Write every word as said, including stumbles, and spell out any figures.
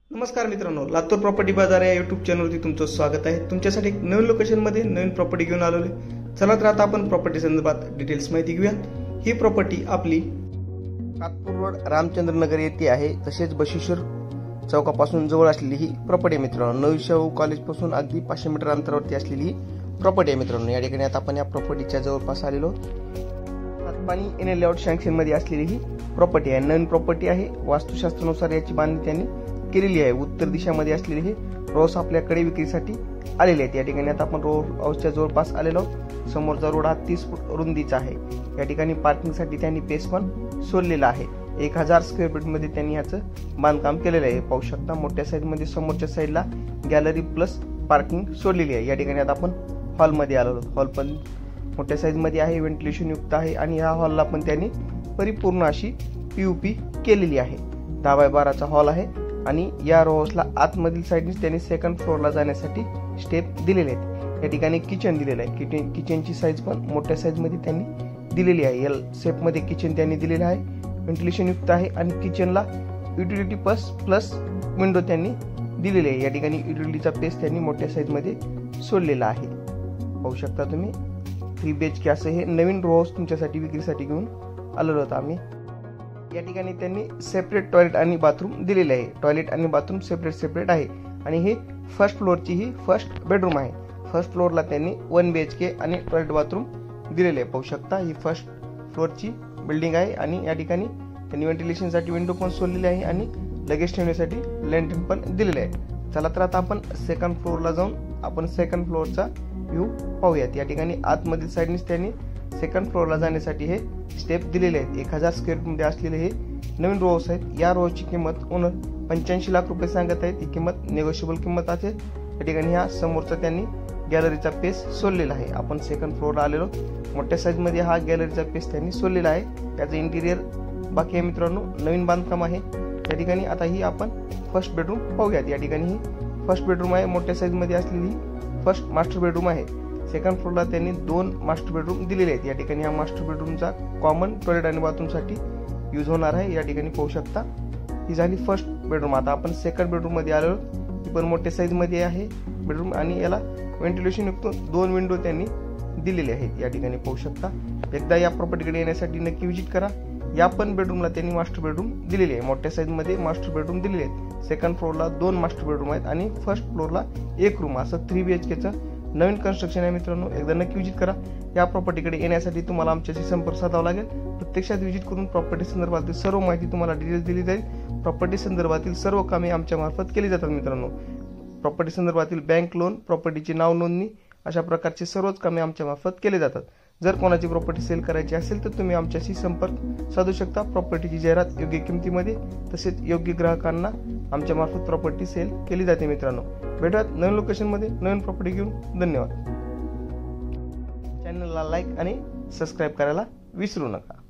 नमस्कार मित्रांनो, लातूर प्रॉपर्टी बाजार या यूट्यूब चॅनलवरती तुमचं स्वागत आहे। तुमच्यासाठी एक नवीन लोकेशनमध्ये नवीन प्रॉपर्टी घेऊन आलोय। चला तर आता आपण प्रॉपर्टी संदर्भात डिटेल्स माहिती घेऊया। ही प्रॉपर्टी आपली कातपूर रोड रामचंद्र नगर येथे आहे। तसेच बशीश्वर चौकापासून जवळ असलेली ही प्रॉपर्टी मित्रांनो, नवी शाहू कॉलेज पासून अगदी पाचशे मीटर अंतरावरती असलेली ही प्रॉपर्टी आहे मित्रांनो। या ठिकाणी आता आपण या प्रॉपर्टीच्या जवळपास आलेलो पाणी एन लेआउट सँक्शन मध्ये असलेली ही प्रॉपर्टी आहे। नवीन प्रॉपर्टी आहे। वास्तुशास्त्रानुसार याची बांधणी त्यांनी केलेली आहे। उत्तर दिशामध्ये असलेले हे रो हाऊस आपल्याकडे विक्रीसाठी आलेले आहेत। या ठिकाणी आता आपण रो हाऊसच्या जवळपास आलेलो। समोरचा रोड हा तीस फूट रुंदीचा आहे। या ठिकाणी पार्किंगसाठी त्यांनी पेस पण सोडलेला आहे। एक हजार स्क्वेअर फीट मध्ये त्यांनी याचं बांधकाम केलेलं आहे। पाहू शकता मोठ्या साईड मध्ये समोरच्या साईडला गॅलरी प्लस पार्किंग सोडलेली आहे। या ठिकाणी आता आपण हॉल मध्ये आलो। हॉल पण मोठ्या साईज मध्ये आहे, व्हेंटिलेशन युक्त आहे आणि या हॉलला पण त्यांनी परिपूर्ण अशी पीयूपी केलेली आहे। दहा बाय बाराचा हॉल आहे आणि या रो हाऊसला आतमधील साईडने त्यांनी सेकंड फ्लोअरला जाण्यासाठी स्टेप दिलेले आहेत। या ठिकाणी किचन दिलेलं आहे। किचन किचनची साईज पण मोठ्या साईज मध्ये त्यांनी दिलेली आहे। एल शेप मध्ये किचन त्यांनी दिलेलं आहे, व्हेंटिलेशन युक्त आहे आणि किचनला युटिलिटी प्लस प्लस विंडो त्यांनी दिलेली आहे। या ठिकाणी युटिलिटीचा पेस त्यांनी मोठ्या साईज मध्ये सोडलेला आहे। पाहू शकता तुम्ही थ्री बीएचके असं हे नवीन रो हाऊस तुमच्यासाठी विक्रीसाठी घेऊन आलेलो होतो आम्ही। या ठिकाणी त्यांनी सेपरेट टॉयलेट आणि बाथरूम दिलेले आहे। टॉयलेट आणि बाथरूम सेपरेट सेपरेट आहे आणि हे फर्स्ट फ्लोअरची ही फर्स्ट बेडरूम आहे। फर्स्ट फ्लोअरला त्यांनी वन बीएचके आणि टॉयलेट बाथरूम दिलेले आहे। पाहू शकता ही फर्स्ट फ्लोअरची बिल्डिंग आहे आणि या ठिकाणी त्यांनी व्हेंटिलेशनसाठी विंडो पण सोडलेली आहे आणि लगेज ठेवण्यासाठी लँटर्न पण दिलेले आहे। चला तर आता आपण सेकंड फ्लोअरला जाऊन आपण सेकंड फ्लोअरचा व्ह्यू पाहूयात। या ठिकाणी आतमधील साईडनेच त्यांनी सेकंड फ्लोअरला जाण्यासाठी हे स्टेप दिलेले आहेत। एक हजार स्क्वेअर फीट मध्ये असलेले हे नवीन रो हाऊस आहेत। या रो हाऊसची किंमत ओनर पंच्याऐंशी लाख रुपये सांगत आहेत। ही किंमत नेगोशिएबल किंमत आहे। या ठिकाणी ह्या समोरचा त्यांनी गॅलरीचा पेस सोडलेला आहे। आपण सेकंड फ्लोअरला आलेलो। मोठ्या साईज मध्ये हा गॅलरीचा पेस त्यांनी सोडलेला आहे। त्याचं इंटिरियर बाकी आहे मित्रांनो, नवीन बांधकाम आहे। या ठिकाणी आता ही आपण फर्स्ट बेडरूम पाहूयात। या ठिकाणी ही फर्स्ट बेडरूम आहे। मोठ्या साईज मध्ये असलेली फर्स्ट मास्टर बेडरूम आहे। सेकंड फ्लोअरला त्यांनी दोन मास्टर बेडरूम दिलेले आहेत। या ठिकाणी हा मास्टर बेडरूमचा कॉमन टॉयलेट आणि बाथरूम साठी यूज होणार आहे। या ठिकाणी पाहू शकता ही झाली फर्स्ट बेडरूम। आता आपण सेकंड बेडरूम मध्ये आलो। ही पण मोठ्या साईज मध्ये आहे बेडरूम आणि याला व्हेंटिलेशन युक्त दोन विंडो त्यांनी दिलेले आहेत। या ठिकाणी पाहू शकता। एकदा या प्रॉपर्टीकडे येण्यासाठी नक्की व्हिजिट करा। या पण बेडरूमला त्यांनी मास्टर बेडरूम दिलेली आहे। मोठ्या साईज मध्ये मास्टर बेडरूम दिलेले आहेत। सेकंड फ्लोअरला दोन मास्टर बेडरूम आहेत आणि फर्स्ट फ्लोअरला एक रूम असं थ्री बीएचकेचं नवीन कन्स्ट्रक्शन आहे मित्रांनो। एकदा नक्की व्हिजिट करा। या प्रॉपर्टीकडे येण्यासाठी तुम्हाला आमच्याशी संपर्क साधावा लागेल। प्रत्यक्षात व्हिजिट करून प्रॉपर्टी संदर्भातील सर्व माहिती तुम्हाला डिटेल्स दिली जाईल। प्रॉपर्टी संदर्भातील सर्व कामे आमच्या मार्फत केली जातात मित्रांनो। प्रॉपर्टी संदर्भातील बँक लोन, प्रॉपर्टीची नाव नोंदणी अशा प्रकारचे सर्वच कामे आमच्या मार्फत केले जातात। जर कोणाची प्रॉपर्टी सेल करायची असेल तर तुम्ही आमच्याशी संपर्क साधू शकता। प्रॉपर्टीची जाहिरात योग्य किमतीमध्ये तसेच योग्य ग्राहकांना आमच्या मार्फत प्रॉपर्टी सेल केली जाते मित्रांनो। भेटूयात नवीन लोकेशन मध्ये नवीन प्रॉपर्टी घेऊन। धन्यवाद। चॅनलला लाईक आणि सबस्क्राईब करायला विसरू नका।